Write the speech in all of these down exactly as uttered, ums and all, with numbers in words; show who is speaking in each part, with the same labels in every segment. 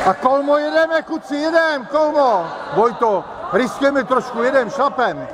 Speaker 1: A kolmo jedeme, kuci, jedem, kolmo. Vojto, riskujeme trošku, jedem, šlapem.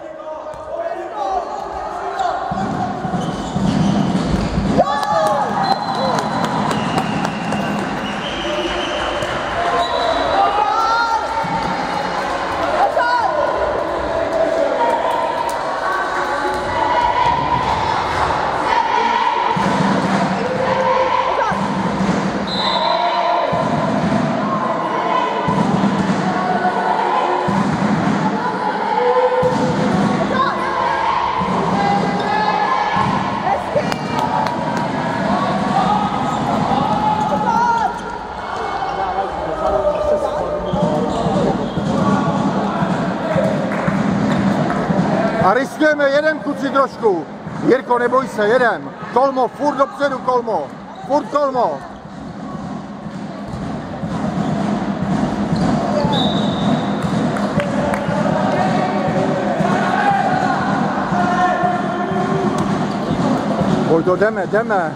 Speaker 1: A riskujeme, jedem kuci trošku. Jirko, neboj se, jedem. Kolmo, furt dopředu, kolmo. Furt kolmo. Vojto, jdeme, jdeme.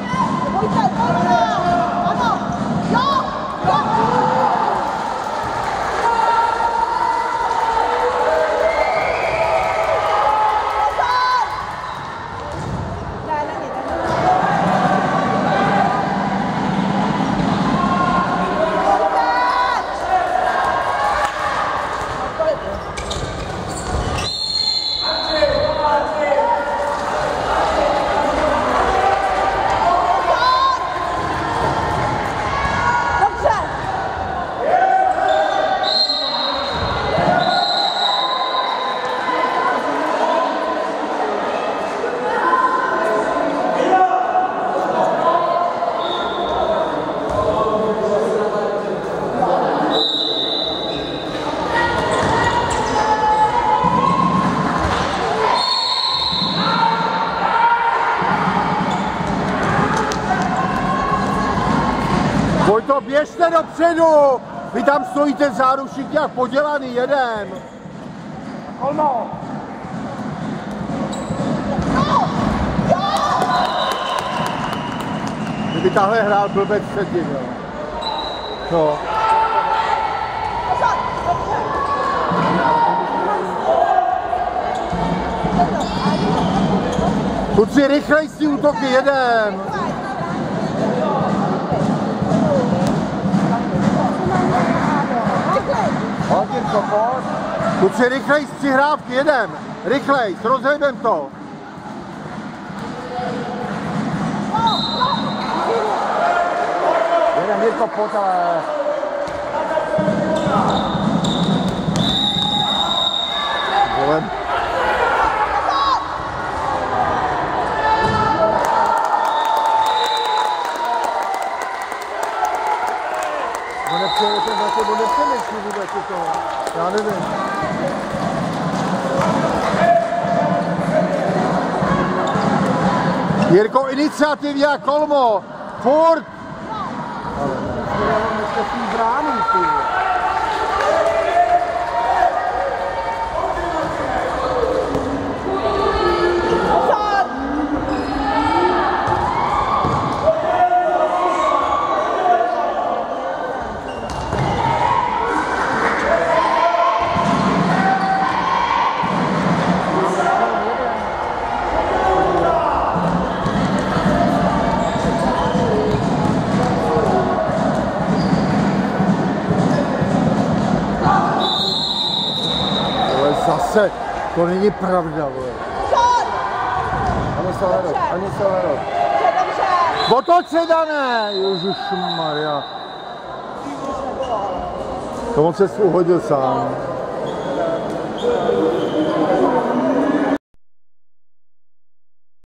Speaker 1: Vojto, běžte dopředu! Vy tam stojíte v záruších jak podělaný, jedem! Kolmo! Kdyby tahle hrál blbec předtím, jo. No. Kluci, rychlej si útoky, jedem! Kluci, rychlej z přihrávky, jedem! Rychlej, rozhejbem to! Jedem, Jirko, pojď, ale... Volem. On nepřeje ten za tebou, nepřemýšlí vůbec to. Já nevím. Jirko, iniciativě, kolmo, furt! Ale ne, ještě v tý bránu, ty. Zase, to není pravda, vole. Ani Salerok, ani Salerok. Otoč se, Dané! Ježišmarja. To on se uhodil sám.